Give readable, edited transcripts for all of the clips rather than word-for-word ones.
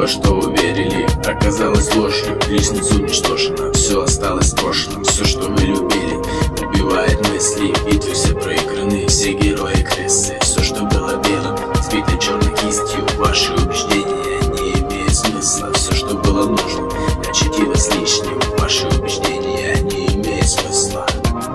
во что уверили, оказалось ложью. Лестница уничтожена, все осталось в прошлом. Все, что вы любили, убивает мысли. Битвы все проиграны, все герои крысы. Все, что было белым, сбито черной кистью. Ваши убеждения не имеют смысла. Все, что было нужно, очутилось лишним. Ваши убеждения не имеют смысла.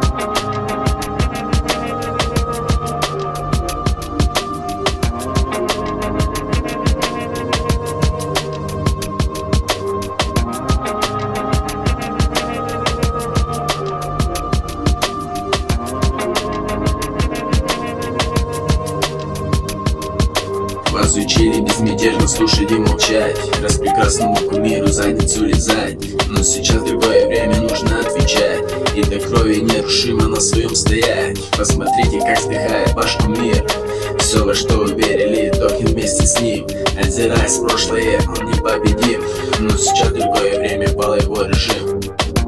Вас учили безмятежно слушать и молчать, распрекрасному кумиру задницу лизать. Но сейчас другое время, нужно отвечать и до крови нерушимо на своем стоять. Посмотрите, как вздыхает ваш кумир. Все, во что вы верили, тухнет вместе с ним. Озираясь в прошлое, он непобедим. Но сейчас другое время, пал его режим.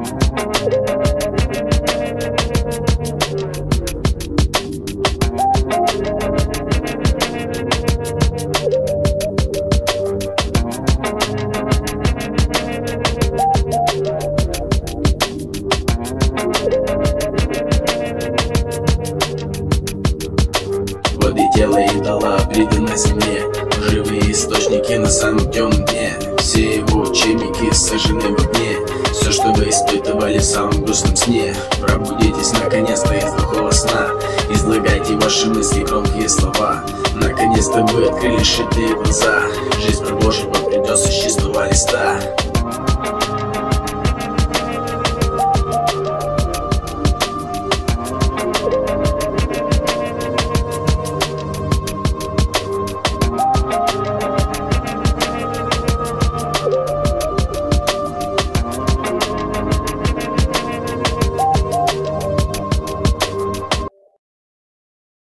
Воды тела и дала преданность мне. Живые источники на самом темном дне. Все его учебники сожжены в огне. Все, что вы испытывали в самом грустном сне. Пробудитесь наконец-то из глухого сна. Излагайте ваши мысли, громкие слова. Наконец-то вы открыли шитые глаза. Жизнь продолжить вам придется с чистого листа.